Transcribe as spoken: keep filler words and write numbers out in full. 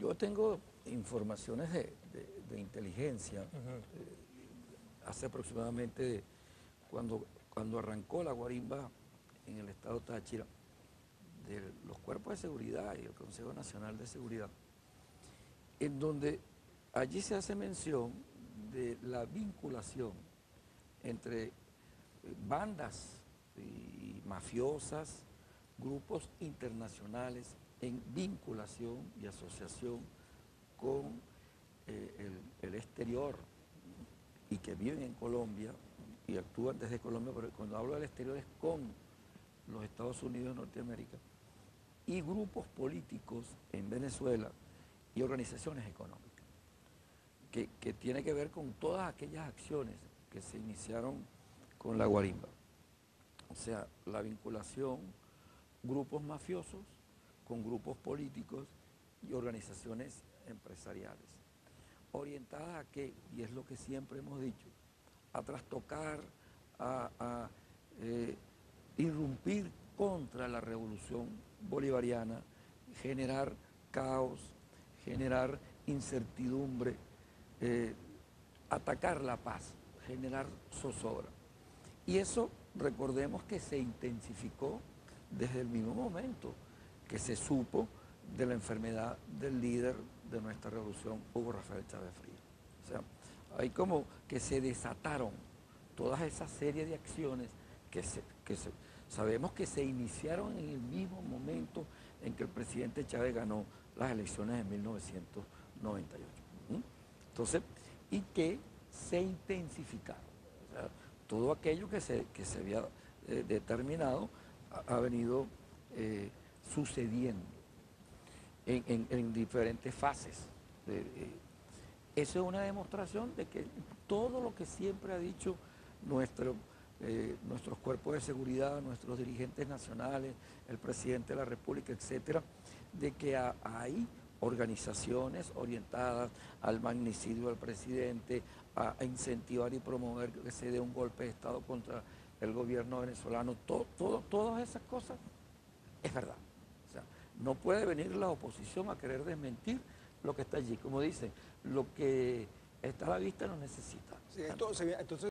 yo tengo informaciones de, de, de inteligencia. Uh-huh. eh, hace aproximadamente, cuando, cuando arrancó la guarimba en el estado Táchira, de los cuerpos de seguridad y el Consejo Nacional de Seguridad, en donde allí se hace mención de la vinculación entre bandas y mafiosas, grupos internacionales en vinculación y asociación con eh, el, el exterior y que viven en Colombia y actúan desde Colombia, pero cuando hablo del exterior es con los Estados Unidos de Norteamérica, y grupos políticos en Venezuela y organizaciones económicas, que, que tiene que ver con todas aquellas acciones que se iniciaron con la guarimba. O sea, la vinculación, grupos mafiosos con grupos políticos y organizaciones empresariales, orientadas a qué, y es lo que siempre hemos dicho, a trastocar, a, a eh, irrumpir contra la revolución bolivariana, generar caos, generar incertidumbre, eh, atacar la paz, generar zozobra. Y eso, recordemos que se intensificó desde el mismo momento que se supo de la enfermedad del líder de nuestra revolución, Hugo Rafael Chávez Frías. O sea, hay como que se desataron todas esas series de acciones que, se, que se, sabemos que se iniciaron en el mismo momento en que el presidente Chávez ganó las elecciones en mil novecientos noventa y ocho. ¿Mm? Entonces, y que se intensificaron. O sea, todo aquello que se, que se había eh, determinado ha, ha venido eh, sucediendo en, en, en diferentes fases. Eh, eh, eso es una demostración de que todo lo que siempre ha dicho nuestro, eh, nuestros cuerpos de seguridad, nuestros dirigentes nacionales, el presidente de la República, etcétera, de que a, hay organizaciones orientadas al magnicidio del presidente, a, a incentivar y promover que se dé un golpe de Estado contra el gobierno venezolano, todo, todo, todas esas cosas es verdad. O sea, no puede venir la oposición a querer desmentir lo que está allí. Como dicen, lo que está a la vista no necesita. Sí, entonces, entonces